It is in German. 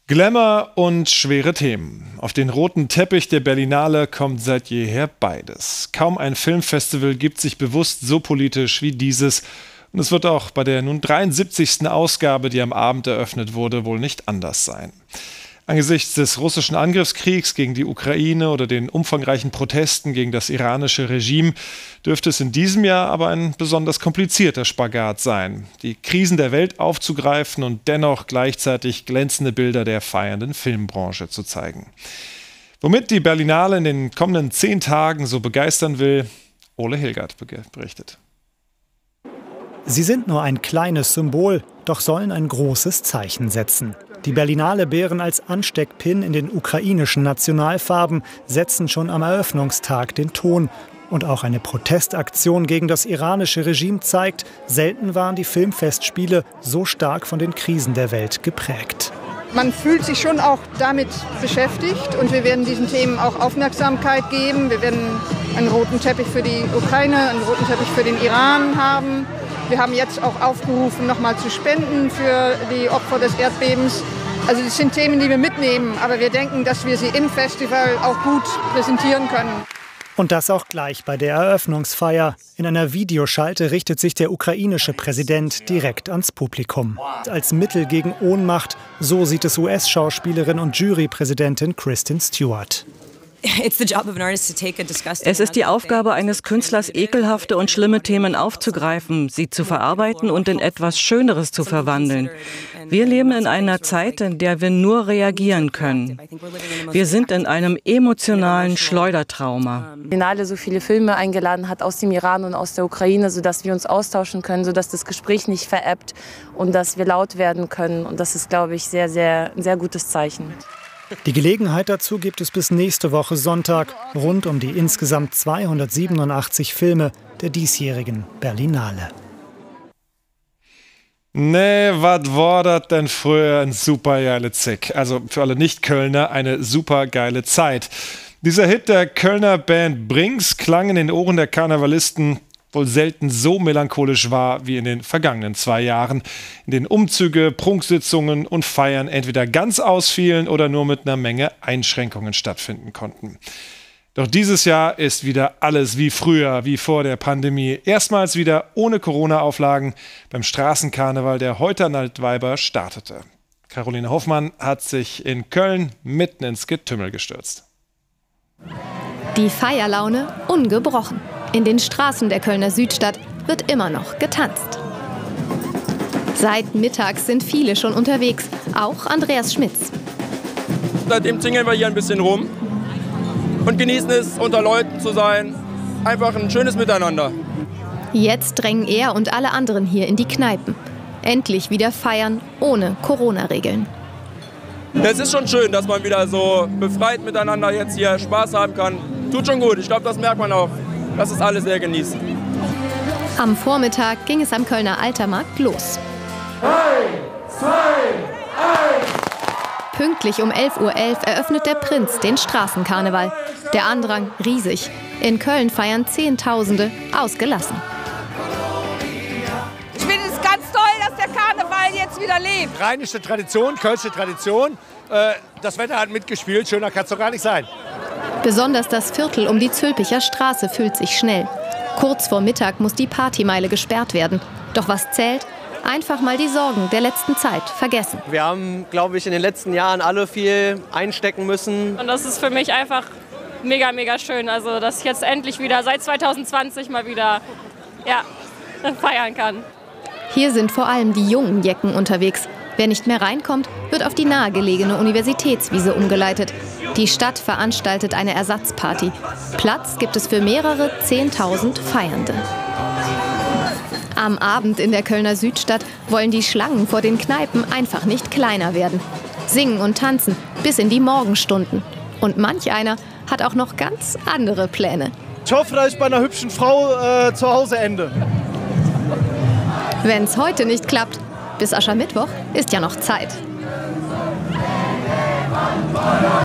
Glamour und schwere Themen. Auf den roten Teppich der Berlinale kommt seit jeher beides. Kaum ein Filmfestival gibt sich bewusst so politisch wie dieses. Und es wird auch bei der nun 73. Ausgabe, die am Abend eröffnet wurde, wohl nicht anders sein. Angesichts des russischen Angriffskriegs gegen die Ukraine oder den umfangreichen Protesten gegen das iranische Regime dürfte es in diesem Jahr aber ein besonders komplizierter Spagat sein, die Krisen der Welt aufzugreifen und dennoch gleichzeitig glänzende Bilder der feiernden Filmbranche zu zeigen. Womit die Berlinale in den kommenden 10 Tagen so begeistern will, Ole Hilgert berichtet. Sie sind nur ein kleines Symbol, doch sollen ein großes Zeichen setzen. Die Berlinale Bären als Ansteckpin in den ukrainischen Nationalfarben setzen schon am Eröffnungstag den Ton. Und auch eine Protestaktion gegen das iranische Regime zeigt, selten waren die Filmfestspiele so stark von den Krisen der Welt geprägt. Man fühlt sich schon auch damit beschäftigt und wir werden diesen Themen auch Aufmerksamkeit geben. Wir werden einen roten Teppich für die Ukraine, einen roten Teppich für den Iran haben. Wir haben jetzt auch aufgerufen, nochmal zu spenden für die Opfer des Erdbebens. Also das sind Themen, die wir mitnehmen, aber wir denken, dass wir sie im Festival auch gut präsentieren können. Und das auch gleich bei der Eröffnungsfeier. In einer Videoschalte richtet sich der ukrainische Präsident direkt ans Publikum. Als Mittel gegen Ohnmacht, so sieht es US-Schauspielerin und Jurypräsidentin Kristen Stewart. Es ist die Aufgabe eines Künstlers, ekelhafte und schlimme Themen aufzugreifen, sie zu verarbeiten und in etwas Schöneres zu verwandeln. Wir leben in einer Zeit, in der wir nur reagieren können. Wir sind in einem emotionalen Schleudertrauma. Berlinale so viele Filme eingeladen hat aus dem Iran und aus der Ukraine, sodass wir uns austauschen können, sodass das Gespräch nicht verebbt und dass wir laut werden können. Und das ist, glaube ich, ein sehr gutes Zeichen. Die Gelegenheit dazu gibt es bis nächste Woche Sonntag, rund um die insgesamt 287 Filme der diesjährigen Berlinale. Nee, was war das denn früher ein supergeile Zick? Also für alle Nicht-Kölner eine supergeile Zeit. Dieser Hit der Kölner Band Brinks klang in den Ohren der Karnevalisten wohl selten so melancholisch war wie in den vergangenen 2 Jahren, in denen Umzüge, Prunksitzungen und Feiern entweder ganz ausfielen oder nur mit einer Menge Einschränkungen stattfinden konnten. Doch dieses Jahr ist wieder alles wie früher, wie vor der Pandemie. Erstmals wieder ohne Corona-Auflagen beim Straßenkarneval, der heute an Altweiber startete. Caroline Hoffmann hat sich in Köln mitten ins Getümmel gestürzt. Die Feierlaune ungebrochen. In den Straßen der Kölner Südstadt wird immer noch getanzt. Seit mittags sind viele schon unterwegs, auch Andreas Schmitz. Seitdem tingeln wir hier ein bisschen rum und genießen es, unter Leuten zu sein. Einfach ein schönes Miteinander. Jetzt drängen er und alle anderen hier in die Kneipen. Endlich wieder feiern ohne Corona-Regeln. Es ist schon schön, dass man wieder so befreit miteinander jetzt hier Spaß haben kann. Tut schon gut, ich glaube, das merkt man auch. Das ist alles sehr genießen. Am Vormittag ging es am Kölner Altermarkt los. 3, 2, 1. Pünktlich um 11:11 Uhr eröffnet der Prinz den Straßenkarneval. Der Andrang riesig. In Köln feiern Zehntausende ausgelassen. Ich finde es ganz toll, dass der Karneval jetzt wieder lebt. Rheinische Tradition, kölsche Tradition. Das Wetter hat mitgespielt, schöner kann es doch gar nicht sein. Besonders das Viertel um die Zülpicher Straße füllt sich schnell. Kurz vor Mittag muss die Partymeile gesperrt werden. Doch was zählt? Einfach mal die Sorgen der letzten Zeit vergessen. Wir haben, glaube ich, in den letzten Jahren alle viel einstecken müssen. Und das ist für mich einfach mega, mega schön. Also, dass ich jetzt endlich wieder seit 2020 mal wieder feiern kann. Hier sind vor allem die jungen Jecken unterwegs. Wer nicht mehr reinkommt, wird auf die nahegelegene Universitätswiese umgeleitet. Die Stadt veranstaltet eine Ersatzparty. Platz gibt es für mehrere 10.000 Feiernde. Am Abend in der Kölner Südstadt wollen die Schlangen vor den Kneipen einfach nicht kleiner werden. Singen und tanzen bis in die Morgenstunden. Und manch einer hat auch noch ganz andere Pläne. Ich hoffe, dass ich bei einer hübschen Frau zu Hause ende. Wenn es heute nicht klappt, bis Aschermittwoch ist ja noch Zeit.